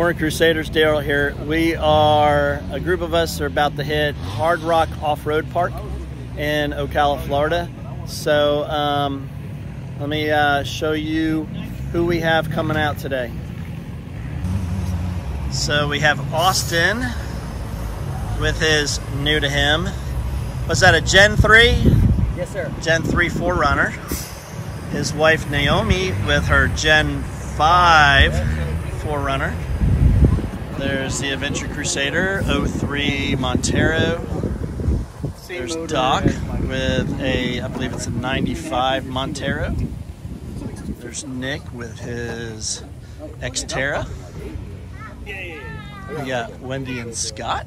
Morning Crusaders, Daryl here. We are, a group of us are about to hit Hard Rock Off-Road Park in Ocala, Florida. So let me show you who we have coming out today. So we have Austin with his new to him. Was that a Gen 3? Yes, sir. Gen 3 4Runner. His wife Naomi with her Gen 5 4Runner. There's the Adventure Crusader 03 Montero. There's Doc with a, I believe it's a 95 Montero. There's Nick with his Xterra. We got Wendy and Scott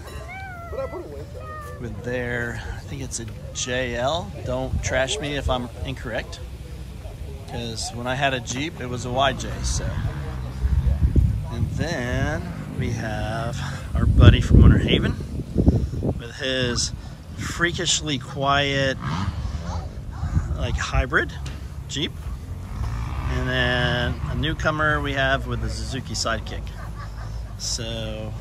with their, I think it's a JL. Don't trash me if I'm incorrect, because when I had a Jeep, it was a YJ. So, and then we have our buddy from Winter Haven with his freakishly quiet, like hybrid Jeep, and then a newcomer we have with the Suzuki Sidekick. So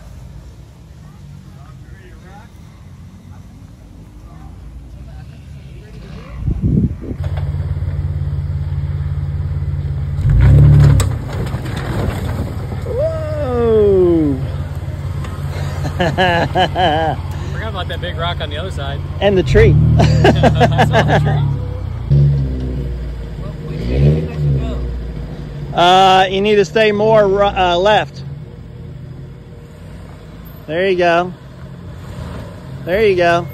Forgot about that big rock on the other side. And the tree. I saw the tree. You need to stay more left. There you go. There you go.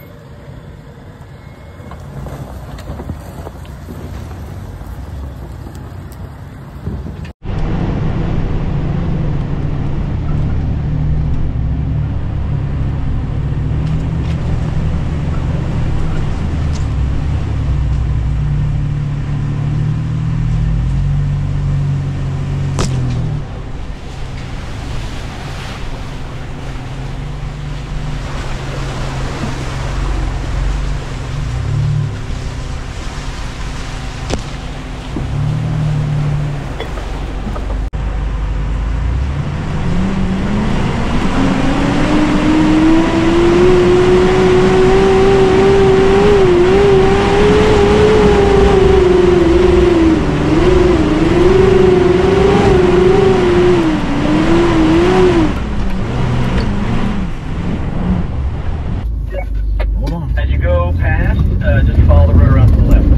Just follow the road around to the left.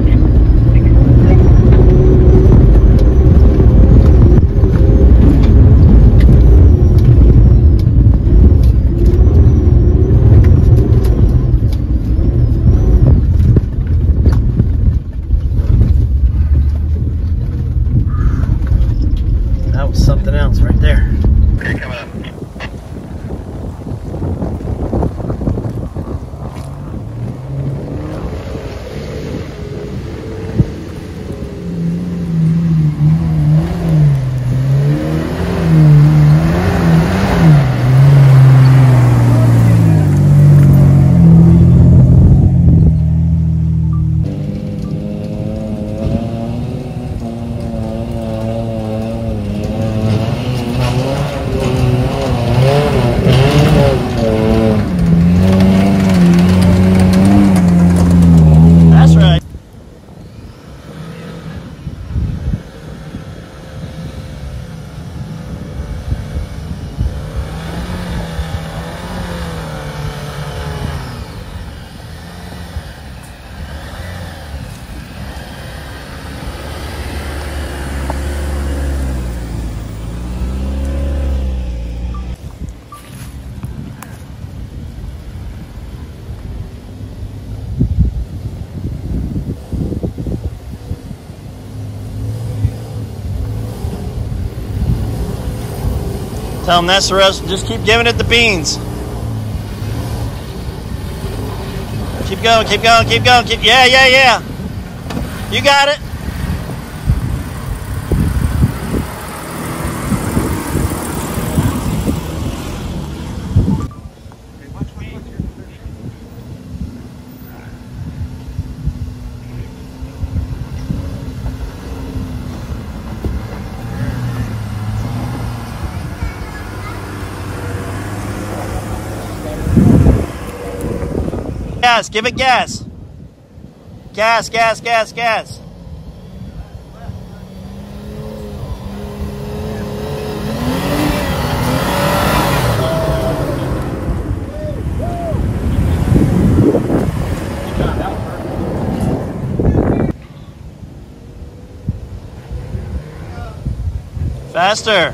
That was something else right there. Okay, coming up. Tell them that's the rest. Just keep giving it the beans. Keep going, keep going, keep going. Yeah. You got it. gas. Give it gas. Gas, gas, gas, gas. Faster.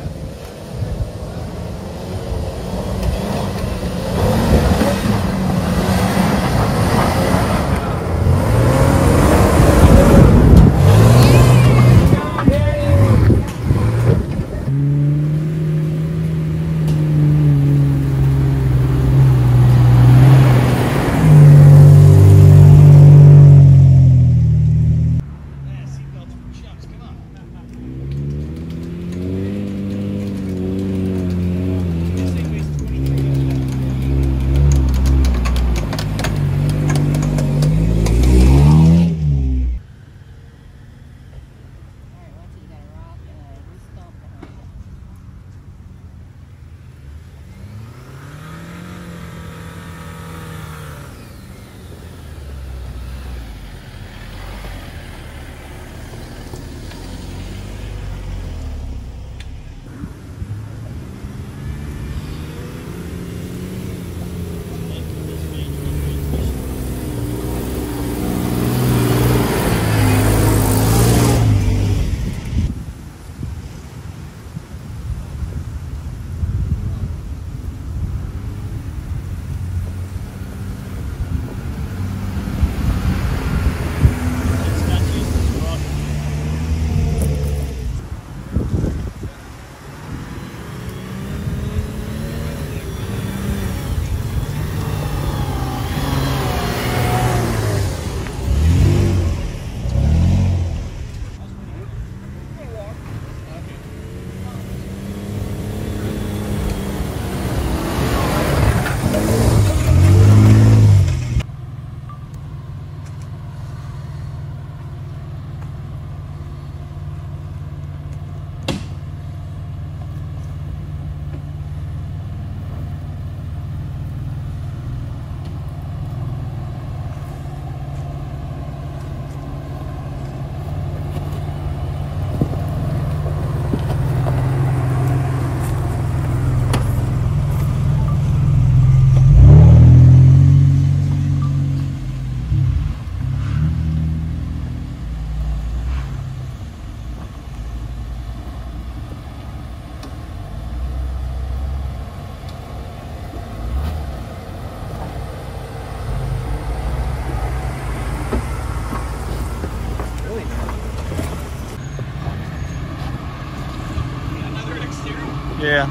Yeah.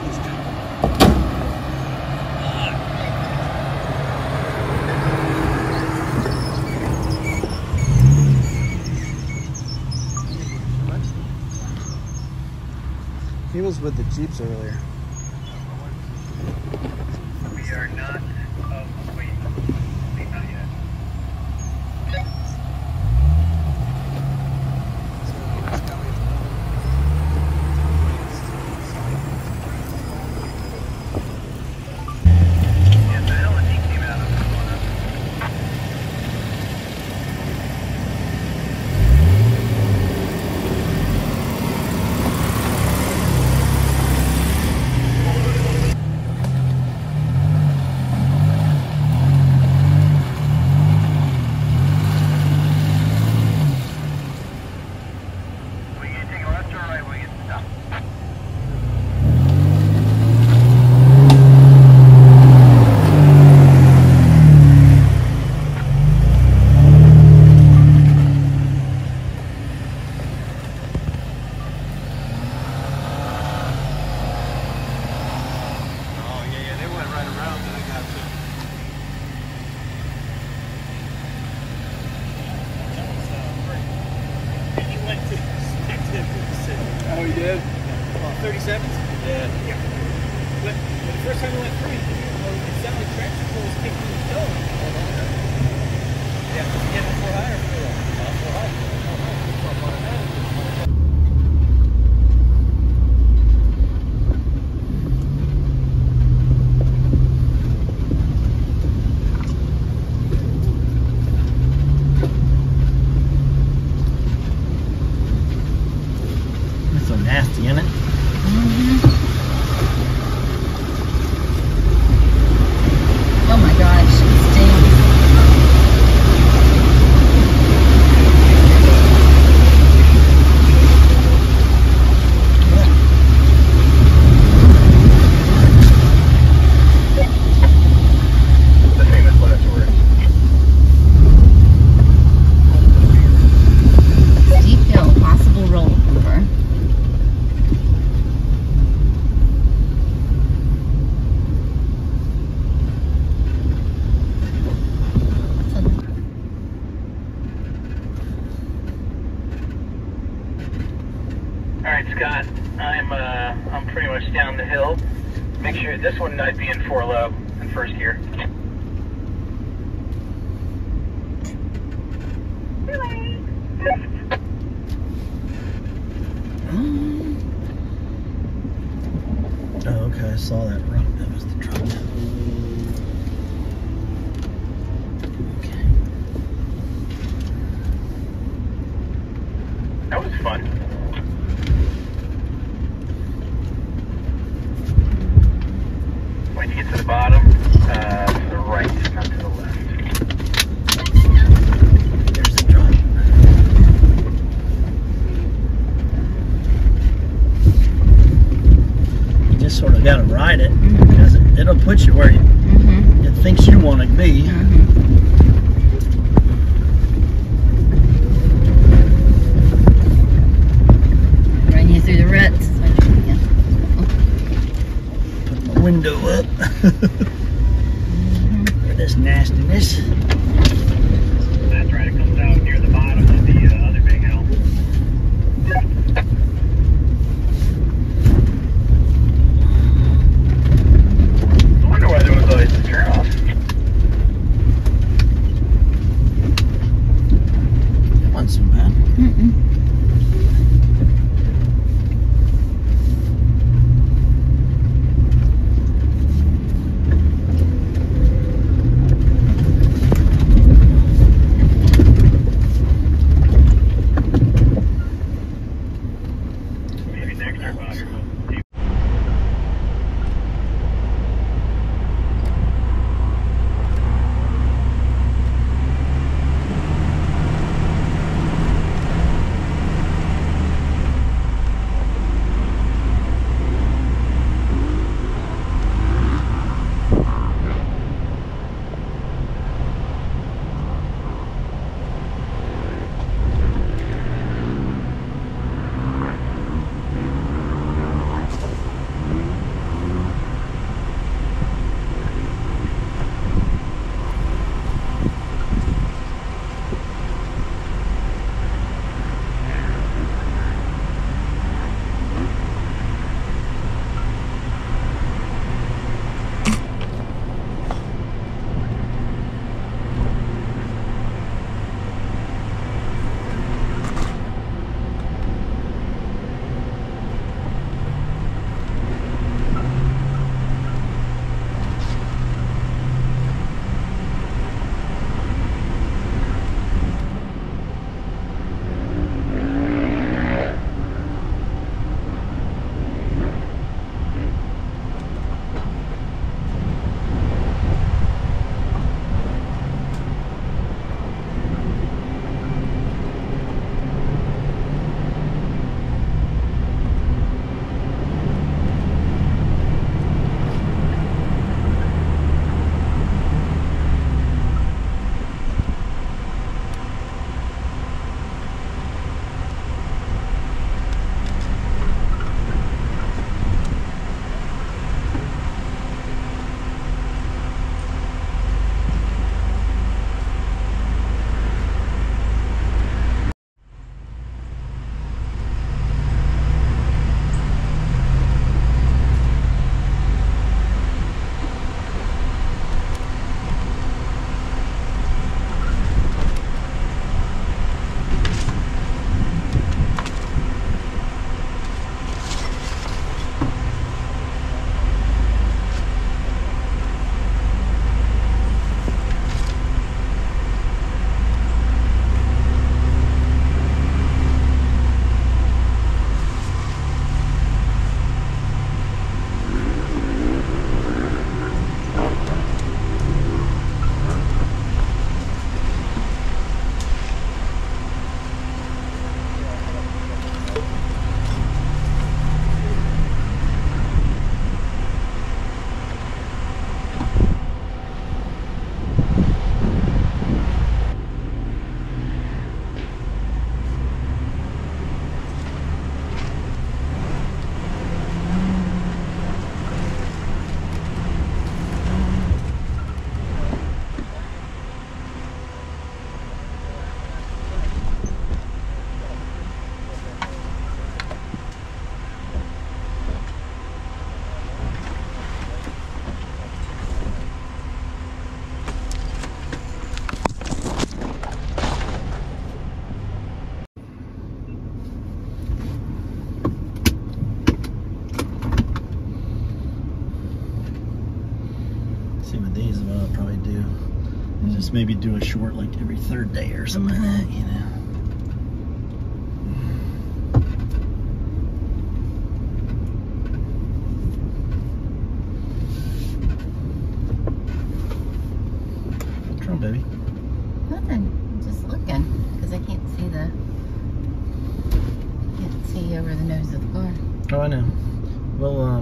He was with the Jeeps earlier. We are not. Oh, wait. Wait, not yet. Yeah, the LNG came out of the corner. We can take a left or a right when we get to the top. Oh, yeah, they went right around and I got to. He went to Oh, you did? 37s? Yeah. But the first time we went through, it sounded like traction control was kicking the toe. Yeah, getting for higher for Scott. I'm pretty much down the hill. Make sure this one I'd be in 4 low in first gear. Oh, okay, I saw that rock. That was the truck. Okay. That was fun. When you get to the bottom, to the right, not to the left. There's the truck. You just sort of got to ride it because it'll put you where it thinks you want to be. Run you through the ruts. Put my window up for this nastiness. That's right, it comes out near the bottom of the other big hill. I wonder why there was always a turnoff. That wasn't so bad. maybe do a short like every third day or something like that, you know. What's wrong, baby? Nothing. I'm just looking because I can't see over the nose of the car. Oh, I know. We'll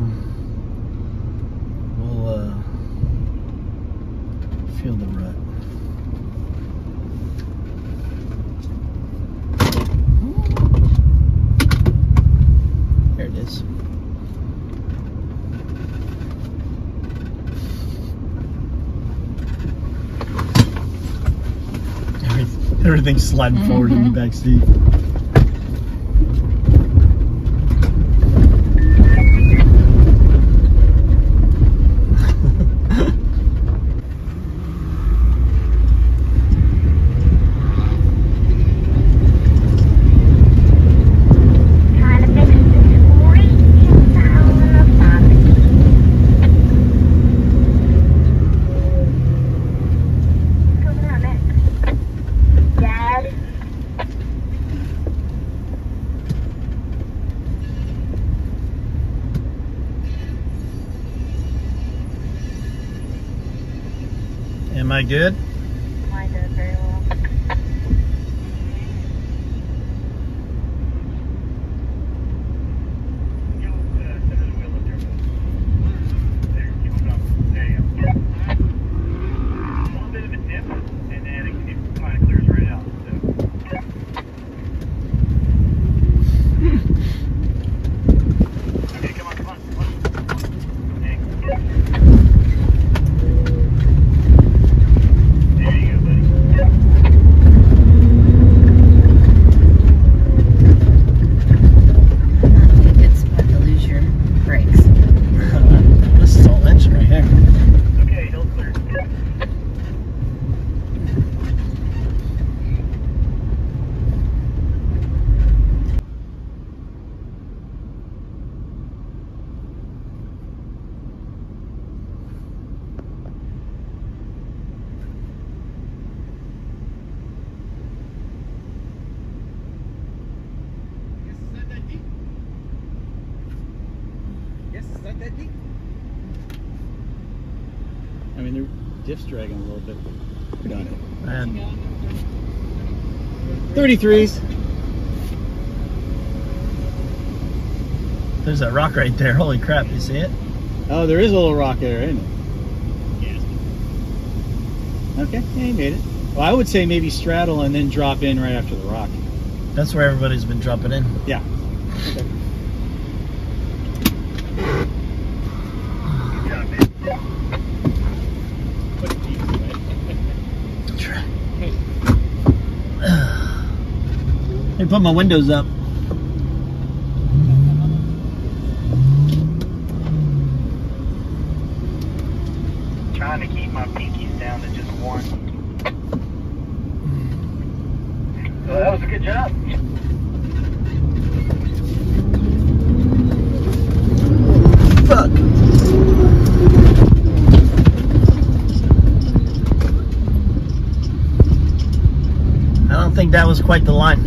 feel the rut. There it is. Everything's sliding forward in the back seat. Am I good? Mine does very well. Not that deep. I mean, the diff's dragging a little bit. Put on it. Man. 33s. There's that rock right there. Holy crap, you see it? Oh, there is a little rock there, isn't it? Yes. Okay, yeah, you made it. Well, I would say maybe straddle and then drop in right after the rock. That's where everybody's been dropping in. Yeah. Okay. Hey, put my windows up. Trying to keep my pinkies down to just one. So that was a good job. Fuck. I don't think that was quite the line.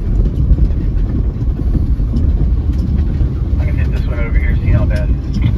I can hit this one over here, see how bad it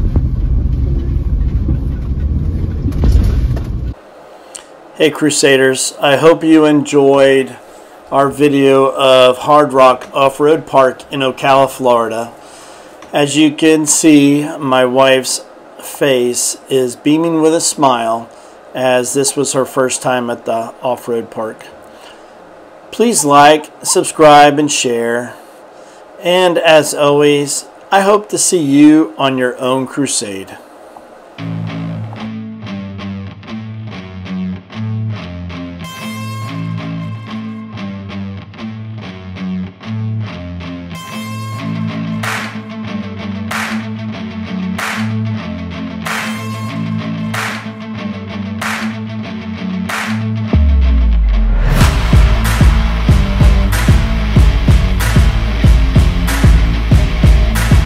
is. Hey Crusaders, I hope you enjoyed our video of Hard Rock Off-Road Park in Ocala, Florida. As you can see, my wife's face is beaming with a smile as this was her first time at the off-road park. Please like, subscribe, and share. And as always, I hope to see you on your own crusade.